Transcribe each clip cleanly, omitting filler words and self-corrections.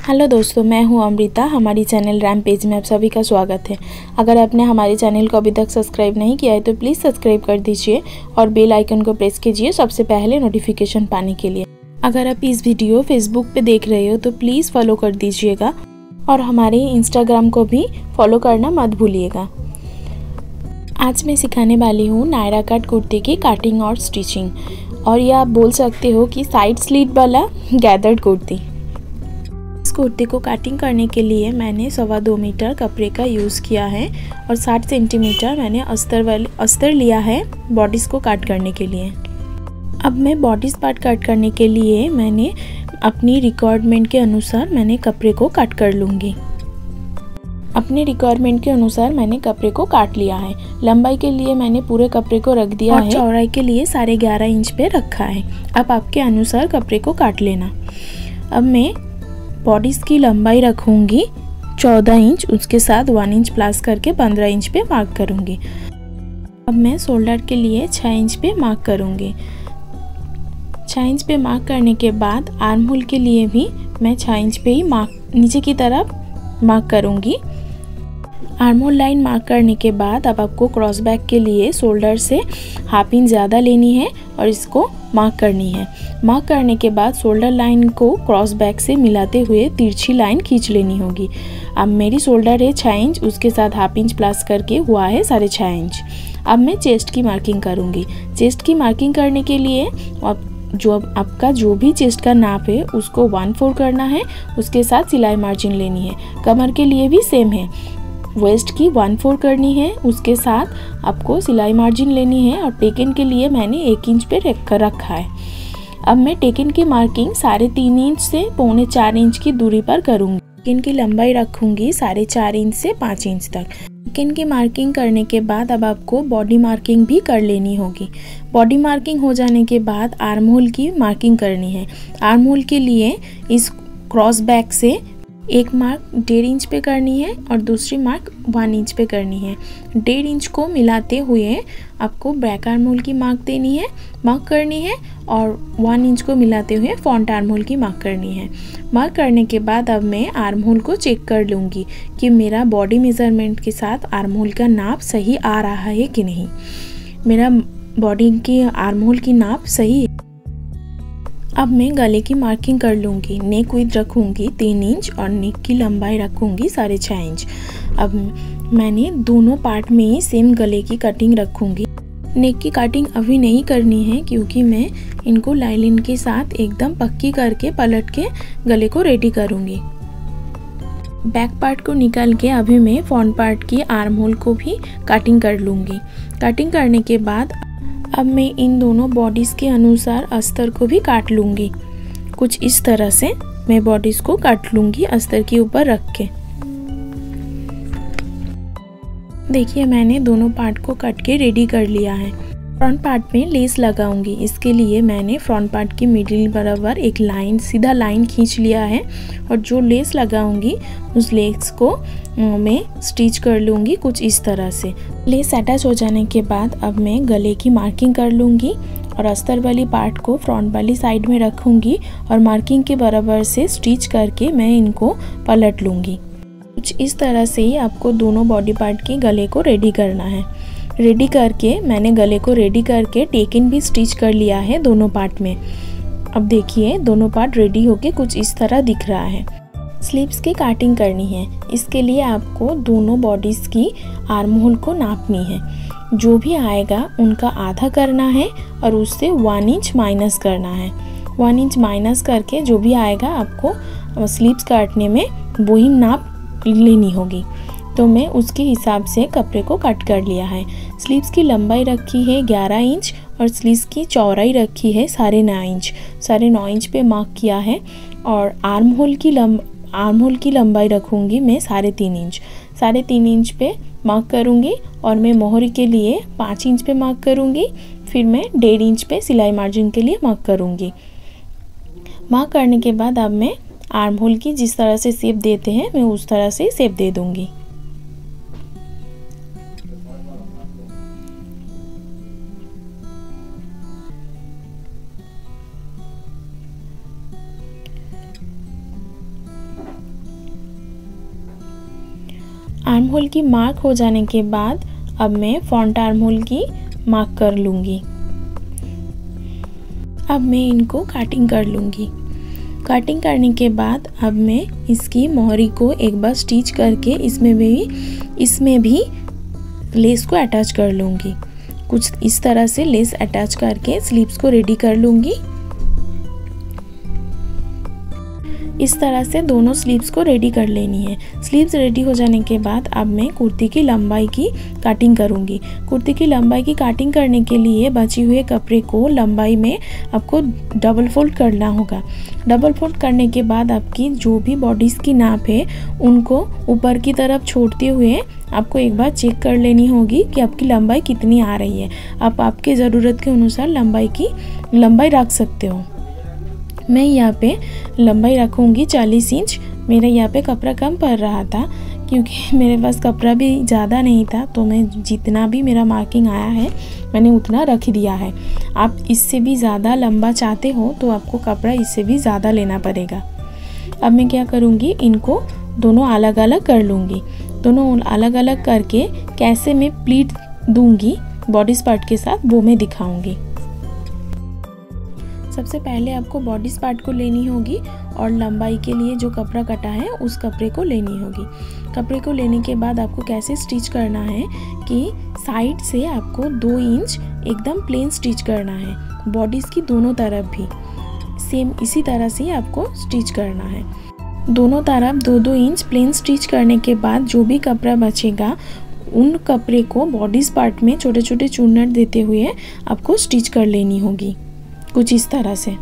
Hello दोस्तों, मैं हूं अमृता। हमारी चैनल रैमपेज में आप सभी का स्वागत है। अगर आपने हमारे चैनल को अभी तक सब्सक्राइब नहीं किया है तो प्लीज़ सब्सक्राइब कर दीजिए और बेल आइकन को प्रेस कीजिए सबसे पहले नोटिफिकेशन पाने के लिए। अगर आप इस वीडियो फेसबुक पे देख रहे हो तो प्लीज़ फॉलो कर दीजिएगा और हमारे इंस्टाग्राम को भी फॉलो करना मत भूलिएगा। आज मैं सिखाने वाली हूँ नायरा कट कुर्ते की कटिंग और स्टिचिंग, और ये आप बोल सकते हो कि साइड स्लिट वाला गैदर्ड कुर्ती। इस कुर्ती को कटिंग करने के लिए मैंने 2.25 मीटर कपड़े का यूज़ किया है और 60 सेंटीमीटर मैंने अस्तर लिया है बॉडीज़ को कट करने के लिए। अब मैं बॉडीज़ पार्ट कट करने के लिए मैंने अपनी रिक्वायरमेंट के अनुसार मैंने कपड़े को कट कर लूँगी। अपने रिक्वायरमेंट के अनुसार मैंने कपड़े को काट लिया है। लंबाई के लिए मैंने पूरे कपड़े को रख दिया है, चौड़ाई के लिए 11.5 इंच पे रखा है। अब आपके अनुसार कपड़े को काट लेना। अब मैं बॉडीज़ की लंबाई रखूँगी 14 इंच, उसके साथ 1 इंच प्लस करके 15 इंच पे मार्क करूँगी। अब मैं शोल्डर के लिए 6 इंच पे मार्क करूँगी। 6 इंच पे मार्क करने के बाद आर्म होल के लिए भी मैं 6 इंच पे ही नीचे की तरफ मार्क करूँगी। आर्म होल लाइन मार्क करने के बाद अब आपको क्रॉस बैक के लिए शोल्डर से 1/2 इंच ज़्यादा लेनी है और इसको मार्क करनी है। मार्क करने के बाद शोल्डर लाइन को क्रॉस बैक से मिलाते हुए तिरछी लाइन खींच लेनी होगी। अब मेरी शोल्डर है 6 इंच, उसके साथ 1/2 इंच प्लस करके हुआ है 6.5 इंच। अब मैं चेस्ट की मार्किंग करूँगी। चेस्ट की मार्किंग करने के लिए आपका जो भी चेस्ट का नाप है उसको 1/4 करना है, उसके साथ सिलाई मार्जिन लेनी है। कमर के लिए भी सेम है, वेस्ट की 1/4 करनी है, उसके साथ आपको सिलाई मार्जिन लेनी है। और टेकन के लिए मैंने 1 इंच पे रखा है। अब मैं टेकन की मार्किंग 3.5 इंच से 3.25 इंच की दूरी पर करूँगी। टेकन की लंबाई रखूँगी 4.5 इंच से 5 इंच तक। टेकन की मार्किंग करने के बाद अब आपको बॉडी मार्किंग भी कर लेनी होगी। बॉडी मार्किंग हो जाने के बाद आर्म होल की मार्किंग करनी है। आर्म होल के लिए इस क्रॉस बैक से एक मार्क 1.5 इंच पे करनी है और दूसरी मार्क 1 इंच पे करनी है। 1.5 इंच को मिलाते हुए आपको बैक आर्म होल की मार्क करनी है और 1 इंच को मिलाते हुए फ्रंट आर्म होल की मार्क करनी है। मार्क करने के बाद अब मैं आर्म होल को चेक कर लूँगी कि मेरा बॉडी मेज़रमेंट के साथ आर्म होल का नाप सही आ रहा है कि नहीं। मेरा बॉडी की आर्म होल की नाप सही है। अब मैं गले की मार्किंग कर लूँगी। नेक विड्थ रखूँगी 3 इंच और नेक की लंबाई रखूँगी 6.5 इंच। अब मैंने दोनों पार्ट में ही सेम गले की कटिंग रखूँगी। नेक की कटिंग अभी नहीं करनी है क्योंकि मैं इनको लाइनिंग के साथ एकदम पक्की करके पलट के गले को रेडी करूँगी। बैक पार्ट को निकाल के अभी मैं फ्रंट पार्ट की आर्म होल को भी कटिंग कर लूँगी। कटिंग करने के बाद अब मैं इन दोनों बॉडीज़ के अनुसार अस्तर को भी काट लूँगी। कुछ इस तरह से मैं बॉडीज़ को काट लूँगी अस्तर के ऊपर रख के। देखिए मैंने दोनों पार्ट को कट के रेडी कर लिया है। फ्रंट पार्ट में लेस लगाऊंगी। इसके लिए मैंने फ्रंट पार्ट की मिडिल बराबर एक सीधा लाइन खींच लिया है और जो लेस लगाऊंगी उस लेस को मैं स्टिच कर लूँगी कुछ इस तरह से। लेस अटैच हो जाने के बाद अब मैं गले की मार्किंग कर लूँगी और अस्तर वाली पार्ट को फ्रंट वाली साइड में रखूँगी और मार्किंग के बराबर से स्टिच करके मैं इनको पलट लूँगी। कुछ इस तरह से ही आपको दोनों बॉडी पार्ट के गले को रेडी करना है। रेडी करके मैंने गले को रेडी करके टेकन भी स्टिच कर लिया है दोनों पार्ट में। अब देखिए दोनों पार्ट रेडी होके कुछ इस तरह दिख रहा है। स्लीव्स की कटिंग करनी है। इसके लिए आपको दोनों बॉडीज़ की आर्म होल को नापनी है। जो भी आएगा उनका आधा करना है और उससे 1 इंच माइनस करना है। 1 इंच माइनस करके जो भी आएगा आपको स्लीव्स काटने में वही नाप लेनी होगी। तो मैं उसके हिसाब से कपड़े को कट कर लिया है। स्लीव्स की लंबाई रखी है 11 इंच और स्लीव्स की चौड़ाई रखी है 9.5 इंच। 9.5 इंच पे मार्क किया है और आर्म होल की लंबाई रखूँगी मैं 3.5 इंच। 3.5 इंच पे मार्क करूँगी और मैं मोहरी के लिए 5 इंच पे मार्क करूँगी। फिर मैं 1.5 इंच पे सिलाई मार्जिन के लिए मार्क करूँगी। मार्क करने के बाद अब मैं आर्म होल की जिस तरह से शेप देते हैं मैं उस तरह से शेप दे दूँगी। आर्म होल की मार्क हो जाने के बाद अब मैं फ्रंट आर्म होल की मार्क कर लूँगी। अब मैं इनको कटिंग कर लूँगी। कटिंग करने के बाद अब मैं इसकी मोहरी को एक बार स्टिच करके इसमें भी लेस को अटैच कर लूँगी। कुछ इस तरह से लेस अटैच करके स्लीव्स को रेडी कर लूँगी। इस तरह से दोनों स्लीव्स को रेडी कर लेनी है। स्लीव्स रेडी हो जाने के बाद अब मैं कुर्ती की लंबाई की कटिंग करूँगी। कुर्ती की लंबाई की कटिंग करने के लिए बचे हुए कपड़े को लंबाई में आपको डबल फोल्ड करना होगा। डबल फोल्ड करने के बाद आपकी जो भी बॉडीज़ की नाप है उनको ऊपर की तरफ छोड़ते हुए आपको एक बार चेक कर लेनी होगी कि आपकी लंबाई कितनी आ रही है। आप आपके ज़रूरत के अनुसार लंबाई रख सकते हो। मैं यहाँ पे लंबाई रखूँगी 40 इंच। मेरा यहाँ पे कपड़ा कम पड़ रहा था क्योंकि मेरे पास कपड़ा भी ज़्यादा नहीं था, तो मैं जितना भी मेरा मार्किंग आया है मैंने उतना रख दिया है। आप इससे भी ज़्यादा लंबा चाहते हो तो आपको कपड़ा इससे भी ज़्यादा लेना पड़ेगा। अब मैं क्या करूँगी, इनको दोनों अलग अलग कर लूँगी। दोनों अलग अलग करके कैसे मैं प्लीट दूँगी बॉडी पार्ट के साथ वो मैं दिखाऊँगी। सबसे पहले आपको बॉडी पार्ट को लेनी होगी और लंबाई के लिए जो कपड़ा कटा है उस कपड़े को लेनी होगी। कपड़े को लेने के बाद आपको कैसे स्टिच करना है कि साइड से आपको 2 इंच एकदम प्लेन स्टिच करना है। बॉडीज़ की दोनों तरफ भी सेम इसी तरह से आपको स्टिच करना है। दोनों तरफ 2-2 इंच प्लेन स्टिच करने के बाद जो भी कपड़ा बचेगा उन कपड़े को बॉडीज़ पार्ट में छोटे छोटे चूनट देते हुए आपको स्टिच कर लेनी होगी, कुछ इस तरह से।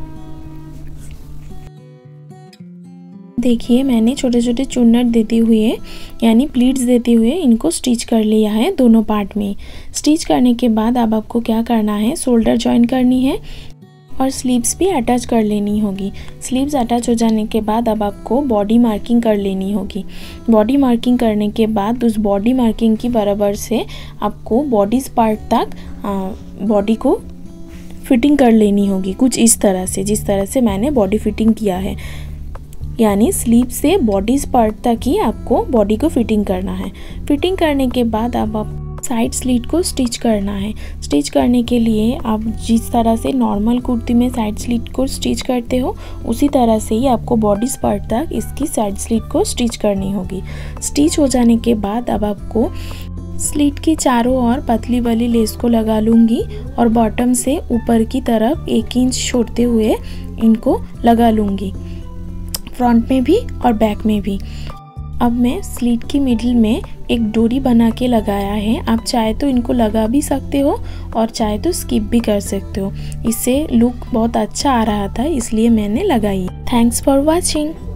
देखिए मैंने छोटे छोटे चुन्नट देते हुए यानी प्लीट्स देते हुए इनको स्टिच कर लिया है दोनों पार्ट में। स्टिच करने के बाद अब आपको क्या करना है, शोल्डर जॉइन करनी है और स्लीव्स भी अटैच कर लेनी होगी। स्लीव्स अटैच हो जाने के बाद अब आपको बॉडी मार्किंग कर लेनी होगी। बॉडी मार्किंग करने के बाद उस बॉडी मार्किंग की बराबर से आपको बॉडीज पार्ट तक बॉडी को फिटिंग कर लेनी होगी, कुछ इस तरह से जिस तरह से मैंने बॉडी फिटिंग किया है। यानी स्लीव से बॉडीज पार्ट तक ही आपको बॉडी को फिटिंग करना है। फिटिंग करने के बाद अब आप साइड स्लिट को स्टिच करना है। स्टिच करने के लिए आप जिस तरह से नॉर्मल कुर्ती में साइड स्लिट को स्टिच करते हो उसी तरह से ही आपको बॉडीज पार्ट तक इसकी साइड स्लिट को स्टिच करनी होगी। स्टिच हो जाने के बाद अब आपको स्लिट की चारों ओर पतली वाली लेस को लगा लूँगी और बॉटम से ऊपर की तरफ 1 इंच छोड़ते हुए इनको लगा लूँगी, फ्रंट में भी और बैक में भी। अब मैं स्लिट की मिडिल में एक डोरी बना के लगाया है। आप चाहे तो इनको लगा भी सकते हो और चाहे तो स्किप भी कर सकते हो। इससे लुक बहुत अच्छा आ रहा था इसलिए मैंने लगाई। Thanks for watching.